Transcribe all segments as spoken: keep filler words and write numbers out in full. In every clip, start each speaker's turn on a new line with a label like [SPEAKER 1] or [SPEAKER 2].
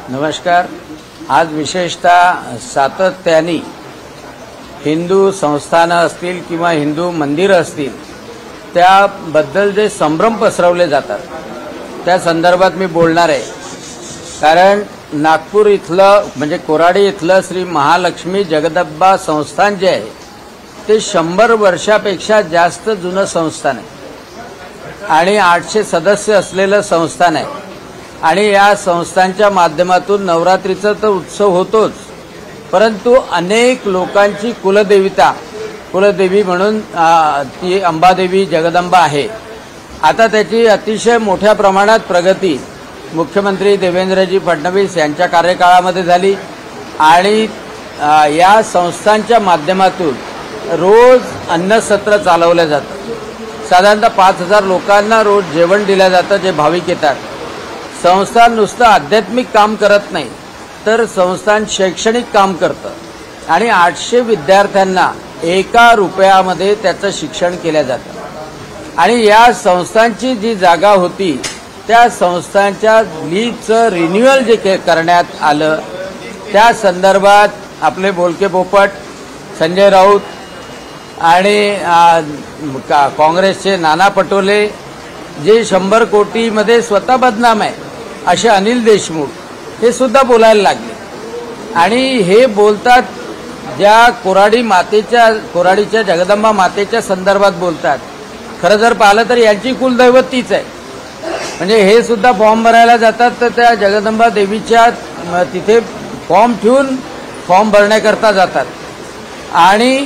[SPEAKER 1] नमस्कार। आज विशेषतः सातत्याने हिंदू संस्थानं असतील किंवा हिंदू मंदिरं असतील त्याबद्दल जे संभ्रम पसरवले जातात त्या संदर्भात मी बोलणार आहे। कारण नागपूर इथलं म्हणजे कोराडी इथलं श्री महालक्ष्मी जगदंबा संस्थान जे आहे ते शंभर वर्षापेक्षा जास्त जुनं संस्थान आहे आणि आठशे सदस्य असलेलं संस्थान आहे आणि या संस्थांच्या माध्यमातून नवरात्रीचा तर उत्सव होतोच, परंतु अनेक लोकांची कुलदेवता कुलदेवी म्हणून ती अंबादेवी जगदंबा आहे। आता त्याची अतिशय मोठ्या प्रमाणात प्रगती मुख्यमंत्री देवेंद्रजी फडणवीस यांच्या कार्यकाळामध्ये झाली आणि या संस्थांच्या माध्यमातून रोज अन्नसत्र चालवलं जातं। साधारणतः पाच हजार लोकांना रोज जेवण दिलं जातं जे भाविक येतात। संस्थान नुसतं आध्यात्मिक काम करत नाही तर संस्थान शैक्षणिक काम करतं आणि आठशे विद्यार्थ्यांना एका रुपयामध्ये त्याचं शिक्षण केलं जातं। आणि या संस्थांची जी जागा होती त्या संस्थांच्या लीजचं रिन्युअल जे करण्यात आलं त्या संदर्भात आपले बोलके पोपट संजय राऊत आणि काँग्रेसचे नाना पटोले जे शंभर कोटीमध्ये स्वतः बदनाम आहे असे अनिल देशमुख हे सुद्धा बोलायला लागले आणि हे बोलतात ज्या कोराडी मातेच्या कोराडीच्या जगदंबा मातेच्या संदर्भात बोलतात। खरं जर पाहिलं तर यांची कुलदैवत तीच आहे। म्हणजे हे सुद्धा फॉर्म भरायला जातात तर त्या जगदंबा देवीच्या तिथे फॉर्म ठेवून फॉर्म भरण्याकरता जातात आणि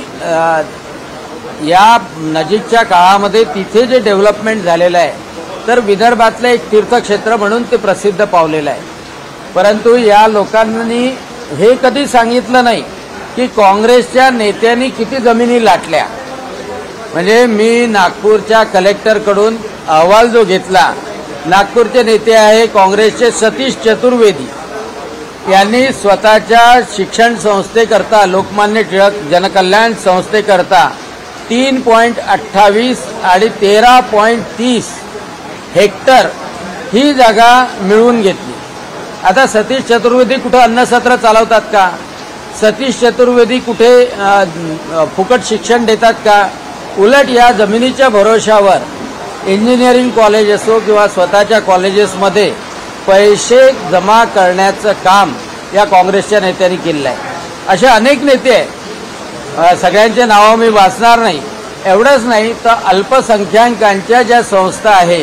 [SPEAKER 1] या नजीकच्या काळामध्ये तिथे जे डेव्हलपमेंट झालेलं आहे तर विदर्भातलं एक तीर्थक्षेत्र म्हणून ते प्रसिद्ध पावलेलं आहे। परंतु या लोकांनी हे कधी सांगितलं नाही की काँग्रेसच्या नेत्यांनी किती जमिनी लाटल्या। म्हणजे मी नागपूरच्या कलेक्टरकडून अहवाल जो घेतला, नागपूरचे नेते आहे काँग्रेसचे सतीश चतुर्वेदी यांनी स्वतःच्या शिक्षण संस्थेकरता लोकमान्य टिळक जनकल्याण संस्थेकरता तीन पॉईंट अठ्ठावीस आणि तेरा पॉईंट तीस हेक्टर ही जागा मिळवून घेतली। आता सतीश चतुर्वेदी कुठे अन्नसत्र चालवतात का? सतीश चतुर्वेदी कुठे फुकट शिक्षण देतात का? उलट या जमिनीच्या भरोशावर इंजिनिअरिंग कॉलेज असो किंवा स्वतःच्या कॉलेजेसमध्ये पैसे जमा करण्याचं काम या काँग्रेसच्या नेत्यांनी केलेलं आहे। असे अनेक नेते आहेत, सगळ्यांचे नावं मी वाचणार नाही। एवढंच नाही तर अल्पसंख्याकांच्या ज्या संस्था आहे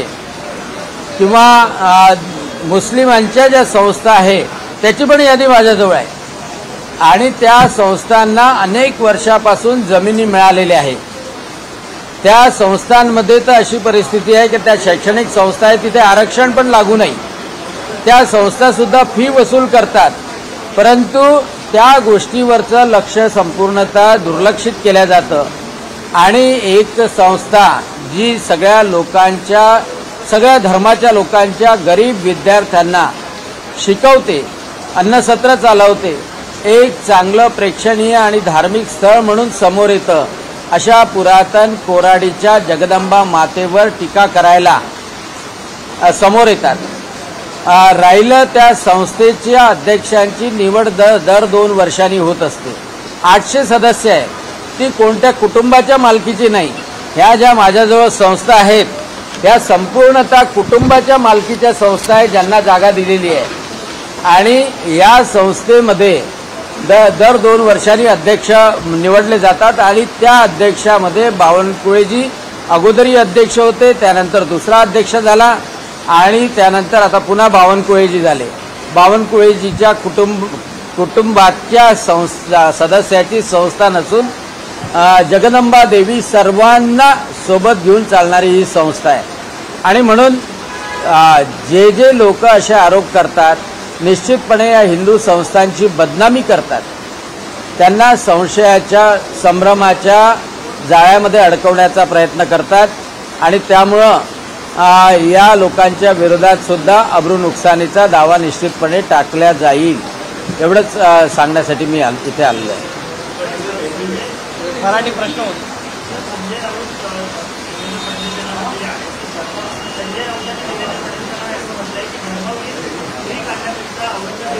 [SPEAKER 1] किंवा मुस्लिमांच्या ज्या संस्था आहे त्याची पण यादी माझ्याजवळ आहे आणि त्या संस्थांना अनेक वर्षापासून जमिनी मिळालेल्या आहेत। त्या संस्थांमध्ये तर अशी परिस्थिती आहे की त्या शैक्षणिक संस्था आहेत तिथे आरक्षण पण लागू नाही। त्या संस्था सुद्धा फी वसूल करतात, परंतु त्या गोष्टीवरचं लक्ष संपूर्णतः दुर्लक्षित केलं जातं आणि एक संस्था जी सगळ्या लोकांच्या सगळ्या धर्माच्या लोकांच्या गरीब विद्यार्थ्यांना शिकवते, अन्नसत्र चालवते, एक चांगलं प्रेक्षणीय आणि धार्मिक स्थळ म्हणून समोर येतं अशा पुरातन कोराडीच्या जगदंबा मातेवर टीका करायला समोर येतात। राहिलं त्या संस्थेच्या अध्यक्षांची निवड दर दर दोन वर्षांनी होत असते। आठशे सदस्य आहे, ती कोणत्या कुटुंबाच्या मालकीची नाही। ह्या ज्या माझ्याजवळ संस्था आहेत त्या संपूर्णतः कुटुंबाच्या मालकीच्या संस्था आहेत ज्यांना जागा दिलेली आहे आणि या संस्थेमध्ये द दर दोन वर्षांनी अध्यक्ष निवडले जातात आणि त्या अध्यक्षामध्ये बावनकुळेजी अगोदरी अध्यक्ष होते, त्यानंतर दुसरा अध्यक्ष झाला आणि त्यानंतर आता पुन्हा बावनकुळेजी झाले। बावनकुळेजीच्या कुटुंब कुटुंबाच्या संस्था सदस्याची संस्था नसून जगदंबा देवी सर्वांना सोबत घेऊन चालणारी ही संस्था आहे आणि म्हणून जे जे लोक असे आरोप करतात निश्चितपणे या हिंदू संस्थांची बदनामी करतात, त्यांना संशयाच्या संभ्रमाच्या जाळ्यामध्ये अडकवण्याचा प्रयत्न करतात आणि त्यामुळं या लोकांच्या विरोधात सुद्धा अब्रू नुकसानीचा दावा निश्चितपणे टाकला जाईल एवढंच सांगण्यासाठी मी इथे आलेलो आहे।
[SPEAKER 2] मराठी प्रश्न होता।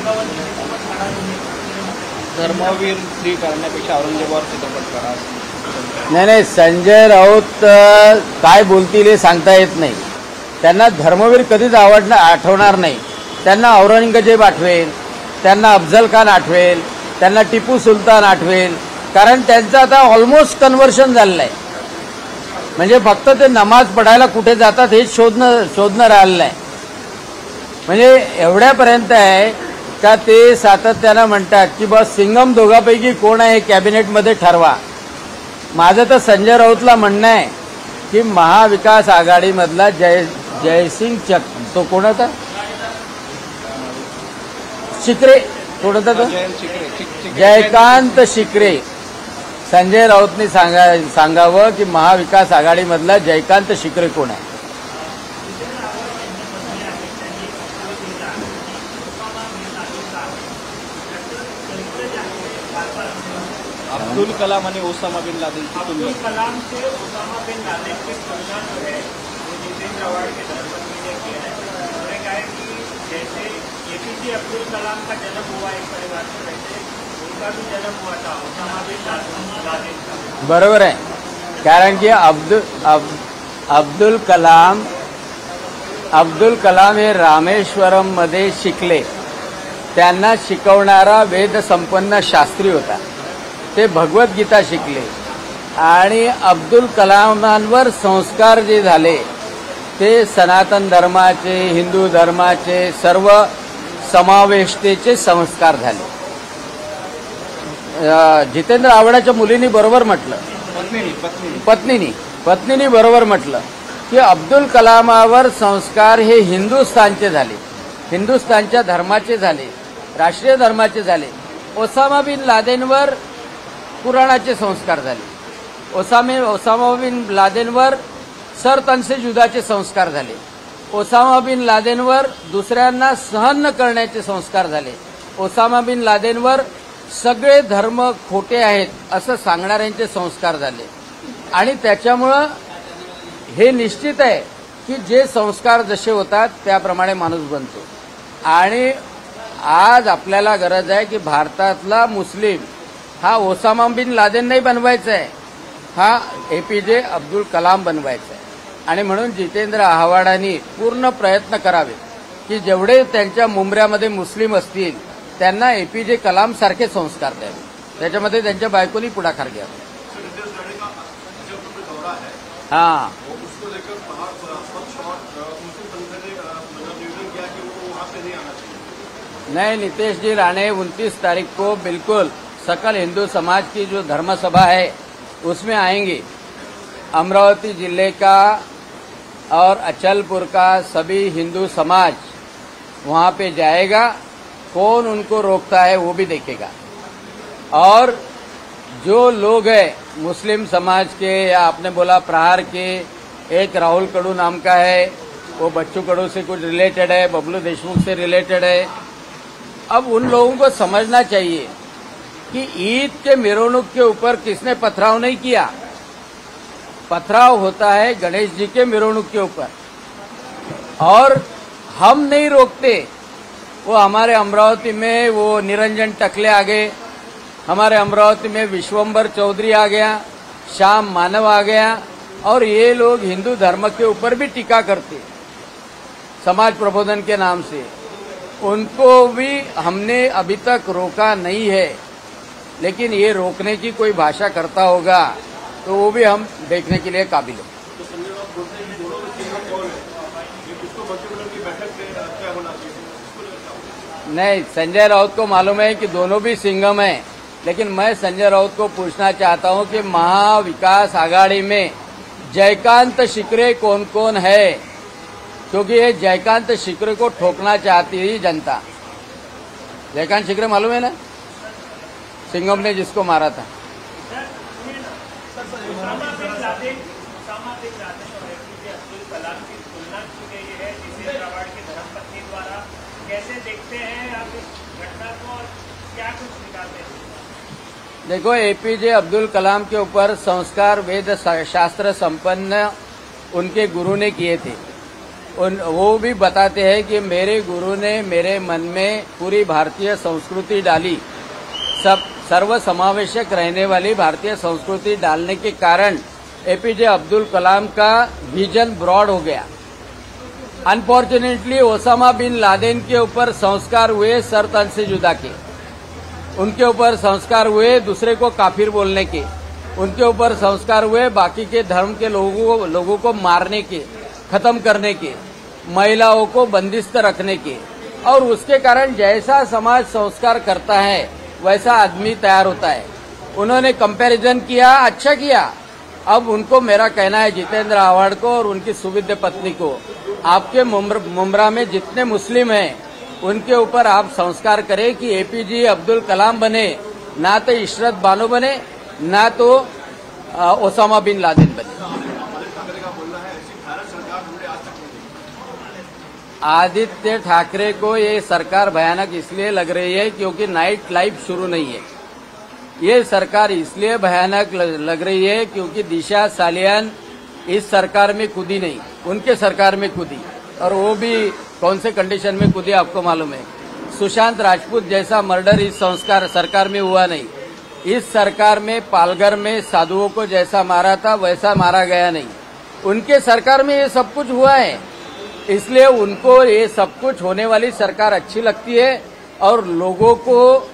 [SPEAKER 2] धर्मवीर श्री करण्यापेक्षा औरंगजेबावर चित्रपट करा.
[SPEAKER 1] नाही नाही, संजय राऊत अ, काय बोलतील हे सांगता येत नाही. त्यांना धर्मवीर कधीच आवडणार आठवणार नाही. त्यांना औरंगजेब आठवेल, त्यांना अफजल खान आठवेल, त्यांना टिपू सुलतान आठवेल. कारण त्यांचं आता ऑलमोस्ट कन्व्हर्शन झालेलं आहे. म्हणजे फक्त ते नमाज पढायला कुठे जातात हे शोधणं शोधणं राहिलेलं आहे. म्हणजे एवढ्यापर्यंत आहे का ते सातत्यानं म्हणतात की बस सिंगम दोघांपैकी कोण आहे कॅबिनेटमध्ये ठरवा. माझं तर संजय राऊतला म्हणणं आहे की महाविकास आघाडीमधला जय जयसिंग चक तो कोण होता, शिकरे कोण होता तो, जयकांत शिकरे. संजय राऊतनी सांगा सांगावं की महाविकास आघाडीमधला जयकांत शिकरे कोण आहे.
[SPEAKER 2] अब्दुल कलाम आणि ओसामा बिन लादेनची तुलना.
[SPEAKER 3] अब्दुल कलाम से ओसामा बिन लादेन की तुलना जो है वो जितेंद्र अवार्ड के धर्मपत्नी ने किया है. उन्होंने कहा है कि जैसे एपीजे अब्दुल कलाम का जन्म हुआ एक परिवार में, वैसे उनका भी जन्म हुआ था ओसामा बिन लादेन का.
[SPEAKER 1] बरोबर आहे. कारण की अब्दुल अब, अब्दुल कलाम अब्दुल कलाम हे रामेश्वरम मध्ये शिकले. त्यांना शिकवणारा वेद संपन्न शास्त्री होता. ते भगवद्गीता शिकले आणि अब्दुल कलामांवर संस्कार जे झाले ते सनातन धर्माचे, हिंदू धर्माचे, सर्व समावेशतेचे संस्कार झाले. जितेंद्र आव्हाडाच्या मुलींनी बरोबर म्हटलं,
[SPEAKER 2] पत्नीनी पत्नीनी
[SPEAKER 1] पत्नीनी पत्नीनी बरोबर म्हटलं की अब्दुल कलामावर संस्कार हे हिंदुस्थानचे झाले, हिंदुस्थानच्या धर्माचे झाले, राष्ट्रीय धर्माचे झाले. ओसामा बिन लादेनवर कुराणाचे संस्कार झाले. ओसामे ओसामा बिन लादेनवर सर तनसे जुदाचे संस्कार झाले. ओसामा बिन लादेनवर दुसऱ्यांना सहन न करण्याचे संस्कार झाले. ओसामा बिन लादेनवर सगळे धर्म खोटे आहेत असं सांगणाऱ्यांचे संस्कार झाले. आणि त्याच्यामुळं हे निश्चित आहे की जे संस्कार जसे होतात त्याप्रमाणे माणूस बनतो. आणि आज आपल्याला गरज आहे की भारतातला मुस्लिम हा ओसामा बिन लादेन नाही बनवायचा आहे, हा एपीजे अब्दुल कलाम बनवायचा आहे. आणि म्हणून जितेंद्र आव्हाडांनी पूर्ण प्रयत्न करावे की जेवढे त्यांच्या मुंबऱ्यामध्ये मुस्लिम असतील त्यांना एपीजे कलाम सारखे संस्कार द्यावे. त्याच्यामध्ये त्यांच्या बायकोनी पुढाकार घ्यावा. हां, नहीं, नीतीश जी राणे उनतीस तारीख को बिल्कुल सकल हिंदू समाज की जो धर्म सभा है उसमें आएंगे. अमरावती जिले का और अचलपुर का सभी हिंदू समाज वहां पे जाएगा. कौन उनको रोकता है वो भी देखेगा. और जो लोग हैं मुस्लिम समाज के या आपने बोला प्रहार के, एक राहुल कडू नाम का है, वो बच्चू कडू से कुछ रिलेटेड है, बबलू देशमुख से रिलेटेड है. अब उन लोगों को समझना चाहिए कि ईद के मिरवणूक के ऊपर किसने पथराव नहीं किया. पथराव होता है गणेश जी के मिरवणूक के ऊपर. और हम नहीं रोकते. वो हमारे अमरावती में वो निरंजन टकले आ गए, हमारे अमरावती में विश्वंबर चौधरी आ गया, श्याम मानव आ गया. और ये लोग हिंदू धर्म के ऊपर भी टीका करते समाज प्रबोधन के नाम से. उनको भी हमने अभी तक रोका नहीं है. लेकिन ये रोकने की कोई भाषा करता होगा तो वो भी हम देखने के लिए काबिल हैं. नहीं, संजय राउत को मालूम है कि दोनों भी सिंघम हैं. लेकिन मैं संजय राउत को पूछना चाहता हूं कि महाविकास आघाड़ी में जयकांत शिकरे कौन कौन है. क्योंकि ये जयकांत शिकरे को ठोकना चाहती है जनता. जयकांत शिकरे मालूम है ना, सिंघम ने जिसको मारा था.
[SPEAKER 3] Osama bin Laden Osama bin Laden और एपीजे अब्दुल कलाम की तुलना की गई है जितेंद्र अवार्ड की धर्मपत्नी द्वारा. कैसे देखते हैं आप इस घटना को और क्या कुछ निकालते हैं?
[SPEAKER 1] देखो, एपीजे अब्दुल कलाम के ऊपर संस्कार वेद शास्त्र संपन्न उनके गुरु ने किए थे. उन वो भी बताते हैं कि मेरे गुरु ने मेरे मन में पूरी भारतीय संस्कृति डाली, सब सर्व समावेशक रहने वाली भारतीय संस्कृति डालने के कारण एपीजे अब्दुल कलाम का विजन ब्रॉड हो गया। अनफॉर्चुनेटली ओसामा बिन लादेन के ऊपर संस्कार हुए सर तन से जुदा के, उनके ऊपर संस्कार हुए दूसरे को काफिर बोलने के, उनके ऊपर संस्कार हुए बाकी के धर्म के लोगों को लोगों को मारने के, खत्म करने के, महिलाओं को बंदिस्त रखने के, और उसके कारण जैसा समाज संस्कार करता है वैसा आदमी तैयार होता है। उन्होंने कंपैरिजन किया, अच्छा किया। अब उनको मेरा कहना है, जितेंद्र आव्हाड को और उनकी सुविद्य पत्नी को, आपके मुमरा में जितने मुस्लिम हैं उनके ऊपर आप संस्कार करें कि एपीजे अब्दुल कलाम बने, ना तो इशरत बानो बने, ना तो ओसामा बिन लादेन बने। आदित्य ठाकरे को ये सरकार भयानक इसलिए लग रही है क्योंकि नाइट लाइफ शुरू नहीं है। ये सरकार इसलिए भयानक लग रही है क्योंकि दिशा सालियान इस सरकार में कूदी नहीं, उनके सरकार में कूदी, और वो भी कौन से कंडीशन में कूदी आपको मालूम है। सुशांत राजपूत जैसा मर्डर इस संस्कार सरकार में हुआ नहीं। इस सरकार में पालघर में साधुओं को जैसा मारा था वैसा मारा गया नहीं। उनके सरकार में ये सब कुछ हुआ है, इसलिए उनको ये सब कुछ होने वाली सरकार अच्छी लगती है, और लोगों को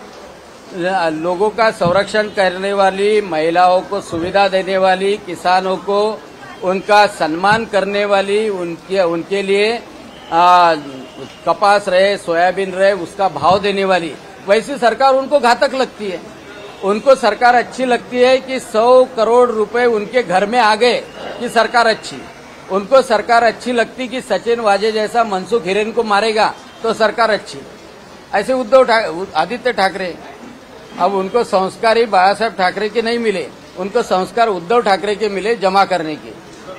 [SPEAKER 1] लोगों का संरक्षण करने वाली, महिलाओं को सुविधा देने वाली, किसानों को उनका सम्मान करने वाली, उनके उनके लिए आ, कपास रहे, सोयाबीन रहे, उसका भाव देने वाली, वैसी सरकार उनको घातक लगती है। उनको सरकार अच्छी लगती है कि सौ करोड़ रुपए उनके घर में आ गए कि सरकार अच्छी। उनको सरकार अच्छी लगती कि सचिन वाजे जैसा मनसुख हिरेन को मारेगा तो सरकार अच्छी। ऐसे उद्धव ठाकरे, आदित्य ठाकरे, अब उनको संस्कार ही बाला साहेब ठाकरे के नहीं मिले, उनको संस्कार उद्धव ठाकरे के मिले जमा करने के।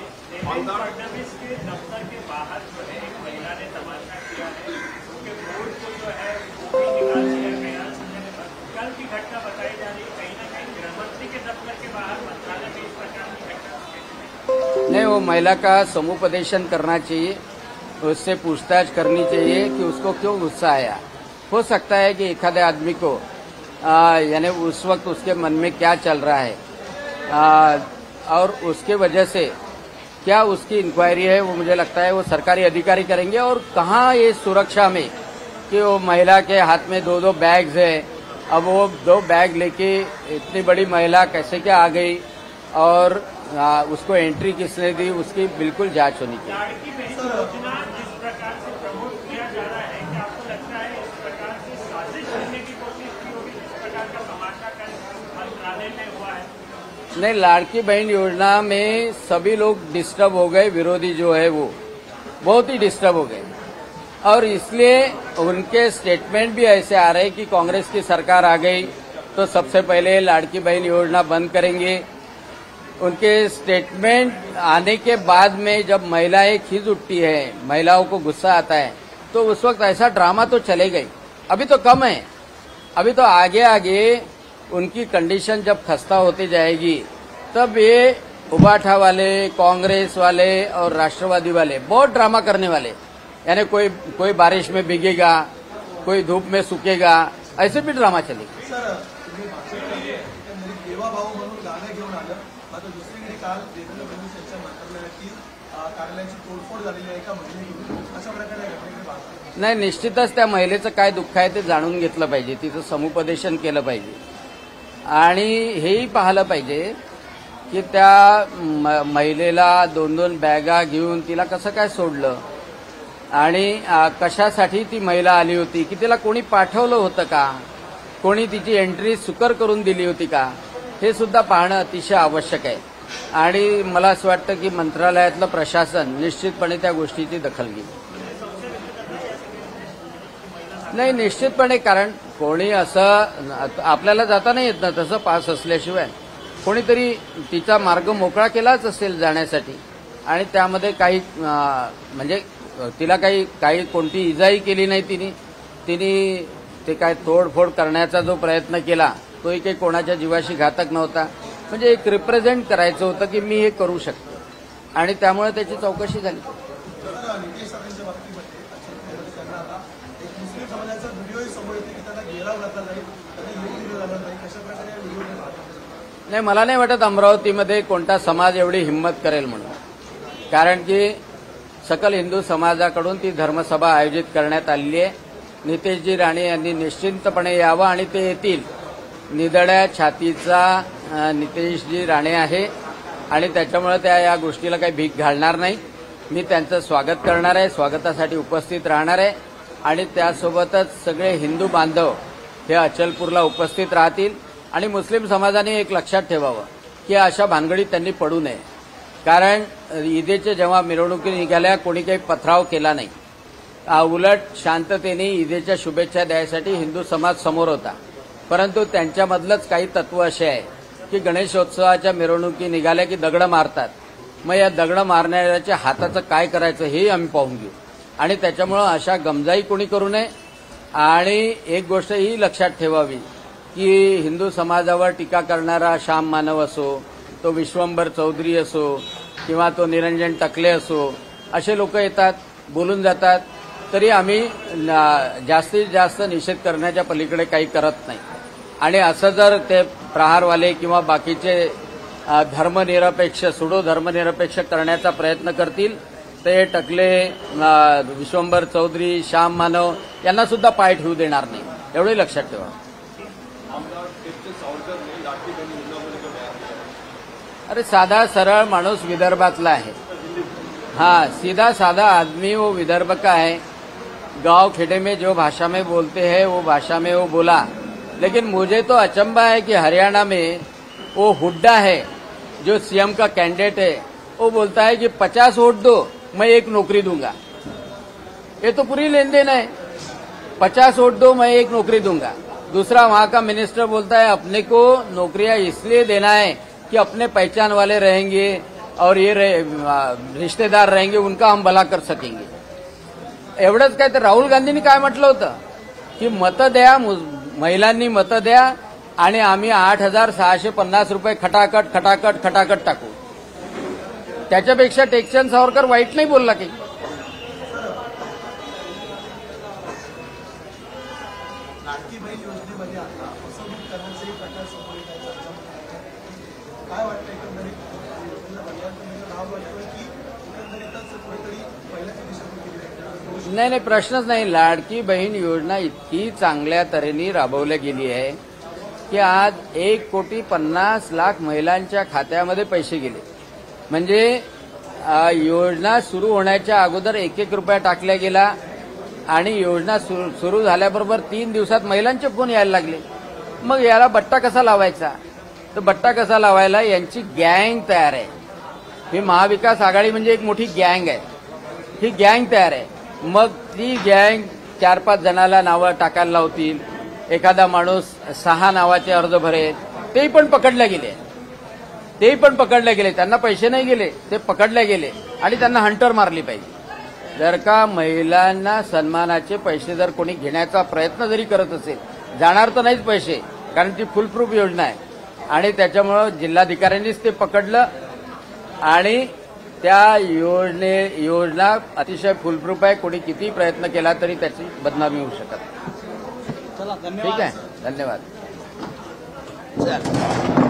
[SPEAKER 3] फडणवीस के दफ्तर के बाहर जो है एक महिला ने तमाशा किया है, उनके बोर्ड को जो है वो भी निकाल दिया गया। कल की घटना बताई जा रही है, कहीं ना कहीं गृहमंत्री के दफ्तर के बाहर मंत्रालय में इस प्रकार की घटना
[SPEAKER 1] नहीं, वो महिला का समुपदेशन करना चाहिए, उससे पूछताछ करनी चाहिए कि उसको क्यों गुस्सा आया। हो सकता है कि एखादे आदमी को यानी उस वक्त उसके मन में क्या चल रहा है, आ, और उसके वजह से क्या उसकी इंक्वायरी है, वो मुझे लगता है वो सरकारी अधिकारी करेंगे। और कहाँ ये सुरक्षा में कि वो महिला के हाथ में दो दो बैग्स है, अब वो दो बैग लेके इतनी बड़ी महिला कैसे क्या आ गई, और आ, उसको एंट्री किसने दी, उसकी बिल्कुल जांच होनी चाहिए।
[SPEAKER 3] लाड़की बहन योजना जिस प्रकार से प्रमोट किया जा रहा है, क्या आपको लगता है इस प्रकार से साजिश करने की कोशिश की होगी, जिस प्रकार का तमाशा कल मंत्रालय में हुआ है?
[SPEAKER 1] नहीं, लाड़की बहन योजना में सभी लोग डिस्टर्ब हो गए, विरोधी जो है वो बहुत ही डिस्टर्ब हो गए, और इसलिए उनके स्टेटमेंट भी ऐसे आ रहे कि कांग्रेस की सरकार आ गई तो सबसे पहले लाड़की बहन योजना बंद करेंगे। उनके स्टेटमेंट आने के बाद में जब महिलाएं खींच उठती है, महिलाओं को गुस्सा आता है, तो उस वक्त ऐसा ड्रामा तो चले गई। अभी तो कम है, अभी तो आगे आगे उनकी कंडीशन जब खस्ता होती जाएगी तब ये उबाठा वाले, कांग्रेस वाले और राष्ट्रवादी वाले बहुत ड्रामा करने वाले, यानी कोई कोई बारिश में भीगेगा, कोई धूप में सूखेगा, ऐसे भी ड्रामा चलेगा।
[SPEAKER 4] सर, तुम्ही भाषणामध्ये देवा भाऊ म्हणून गाणं घेऊन आलं, मात्र दुसरीकडे काल देवेंद्र फडणवीस यांच्या मंत्रालयातील कार्यालयाची तोडफोड झालेली आहे एका महिलेकडून, अशा प्रकारे घटनेकडे पाहतात?
[SPEAKER 1] नाही, निश्चितच त्या महिलेचं काय दुःख आहे ते जाणून घेतलं पाहिजे, तिचं समुपदेशन केलं पाहिजे, आणि हेही पाहिलं पाहिजे की त्या महिलेला दोन दोन बॅगा घेऊन तिला कसं काय सोडलं, आणि कशासाठी ती महिला आली होती, की तिला कोणी पाठवलं होतं का, कोणी तिची एंट्री सुकर करून दिली होती का, हे सुद्धा पाहणं अतिशय आवश्यक आहे। आणि मला असं वाटतं की मंत्रालयातलं प्रशासन निश्चितपणे त्या गोष्टीची दखल घेईल। नाही, निश्चितपणे, कारण कोणी असं आपल्याला जाता नाही येत ना तसं पास असल्याशिवाय, कोणीतरी तिचा मार्ग मोकळा केलाच असेल जाण्यासाठी, आणि त्यामध्ये काही म्हणजे तिला काही काही कोणती इजाही केली नाही तिने तिने ते काय तोडफोड करण्याचा जो प्रयत्न केला तोही काही कोणाच्या जीवाशी घातक नव्हता, म्हणजे एक रिप्रेझेंट करायचं होतं की मी हे करू शकतो, आणि त्यामुळे त्याची चौकशी झाली।
[SPEAKER 4] घेराव घातला जाईल, त्यांना योग्य दिलं जाणार नाही, कशा प्रकारे या व्हिडिओने पाहतात?
[SPEAKER 1] नाही, मला नाही वाटत अमरावतीमध्ये कोणता समाज एवढी हिंमत करेल म्हणून. कारण की सकल हिंदू समाजाकडून ती धर्मसभा आयोजित करण्यात आलेली आहे. नितेशजी राणे यांनी निश्चिंतपणे यावं आणि ते येतील. निधड्या छातीचा नितेशजी राणे आहे आणि त्याच्यामुळे त्या या गोष्टीला काही भीक घालणार नाही. मी त्यांचं स्वागत करणार आहे, स्वागतासाठी उपस्थित राहणार आहे आणि त्यासोबतच सगळे हिंदू बांधव हे अचलपूरला उपस्थित राहतील. आणि मुस्लिम समाजाने एक लक्षात ठेवावं की अशा भानगडीत त्यांनी पडू नये. कारण ईदेच्या जेव्हा मिरवणुकी निघाल्या कोणी काही पथराव केला नाही. उलट शांततेने ईदेच्या शुभेच्छा द्यायसाठी हिंदू समाज समोर होता. परंतु त्यांच्यामधलंच काही तत्व असे आहे की गणेशोत्सवाच्या मिरवणुकी निघाल्या की दगडं मारतात. मग या दगडं मारणाऱ्याच्या हाताचं काय करायचं हे आम्ही पाहून घेऊ. आणि त्याच्यामुळं अशा गमजाई कोणी करू नये. आणि एक गोष्ट ही लक्षात ठेवावी की हिंदू समाजावर टीका करणारा श्याम मानव असो, तो विश्वंभर चौधरी असो किंवा तो निरंजन टकले असो, असे लोक येतात, बोलून जातात, तरी आम्ही जास्तीत जास्त निषेध करण्याच्या पलीकडे काही करत नाही. आणि असं जर ते प्रहारवाले किंवा बाकीचे धर्मनिरपेक्ष सुडो धर्मनिरपेक्ष करण्याचा प्रयत्न करतील ते टकले, विश्वंभर चौधरी, श्याम मानव यांना सुद्धा पाय ठेवू देणार नाही. एवढे लक्षात ठेवा. अरे साधा सरळ माणूस विदर्भातला है, हाँ सीधा साधा आदमी वो विदर्भ का है. गांव खेड़े में जो भाषा में बोलते हैं वो भाषा में वो बोला. लेकिन मुझे तो अचंभा है कि हरियाणा में वो हुड्डा है जो सीएम का कैंडिडेट है, वो बोलता है कि पचास वोट दो मैं एक नौकरी दूंगा. ये तो पूरी लेन देन है. पचास वोट दो मैं एक नौकरी दूंगा. दूसरा वहां का मिनिस्टर बोलता है अपने को नौकरियां इसलिए देना है कि अपने पहचान वाले रहेंगे और ये रिश्तेदार रहेंगे, उनका हम भला कर सकेंगे. एवढंच काय तर राहुल गांधींनी काय म्हटलं होतं की मतं द्या, महिलांनी मतं द्या आणि आम्ही आठ हजार सहाशे पन्नास रुपये खटाखट खटाखट खटाखट टाकू. त्याच्यापेक्षा टेकचंद सावरकर वाईट नाही बोलला की.
[SPEAKER 4] लाडकी बहीण योजनेमध्ये आता फसवणूक करण्याचे प्रकार समोर येत आहेत. काय वाटतं एकंदरीत योजनेला पर्याय नाव वाटतोय की एकंदरीतच कुठेतरी पहिल्याच्या दिशेने केली आहे?
[SPEAKER 1] नाही नाही, प्रश्नच नाही. लाडकी बहीण योजना इतकी चांगल्या तऱ्हेने राबवली गेली आहे की आज एक कोटी पन्नास लाख महिलांच्या खात्यामध्ये पैसे गेले. म्हणजे योजना सुरू होण्याच्या अगोदर एक एक रुपया टाकला गेला आणि योजना सुरू झाल्याबरोबर तीन दिवसात महिलांचे फोन यायला लागले. मग याला बट्टा कसा लावायचा? तर बट्टा कसा लावायला यांची गँग तयार आहे. ही महाविकास आघाडी म्हणजे एक मोठी गँग आहे. ही गँग तयार आहे. मग ती गँग चार पाच जणाला नावं टाकायला लावतील. एखादा माणूस सहा नावाचे अर्ज भरेल. तेही पण पकडले गेले. तेही पण पकडले गेले. त्यांना पैसे नाही गेले, ते पकडले गेले आणि त्यांना हंटर मारली पाहिजे. जर का महिलांना सन्मानाचे पैसे जर कोणी घेण्याचा प्रयत्न जरी करत असेल, जाणार तर नाहीच पैसे, कारण ती फुलप्रूफ योजना आहे. आणि त्याच्यामुळं जिल्हाधिकाऱ्यांनीच ते पकडलं आणि त्या योजने योजना अतिशय फुलप्रूफ आहे. कोणी किती प्रयत्न केला तरी त्याची बदनामी होऊ शकत.
[SPEAKER 2] चला,
[SPEAKER 1] ठीक आहे, धन्यवाद. चल.